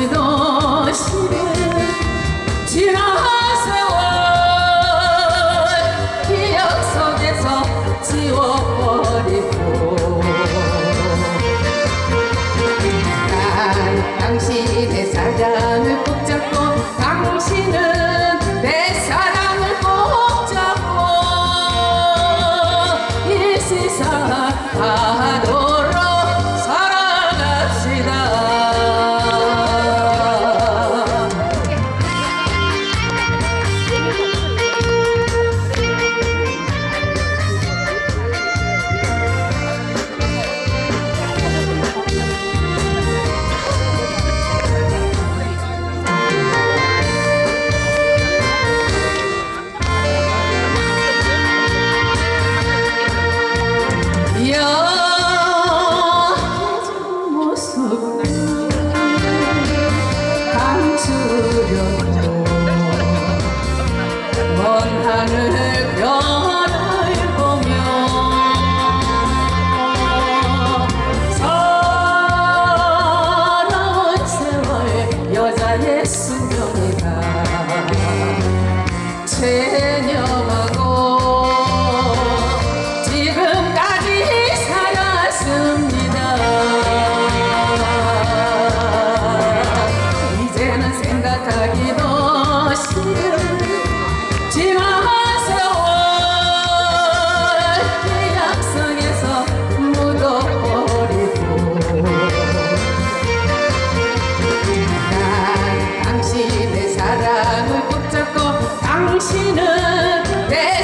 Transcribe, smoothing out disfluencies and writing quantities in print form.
생각하기도 싫어. 지난 세월 기억 속에서 지워버리고 난 당신의 사랑을 꼭 잡고 당신은 내 사랑을 꼭 잡고 이 세상 하도록 살아갑시다. 여해진 모습 감추려고 먼 하늘 별을 보며 서러운 세월 여자의 수명이다 체념하고 지금까지 살았습니다. 이제는 생각하기도 싫어. 지난 세월 계약성에서 묻어버리고 난 당신의 사랑을 꼭 잡고 당신은 내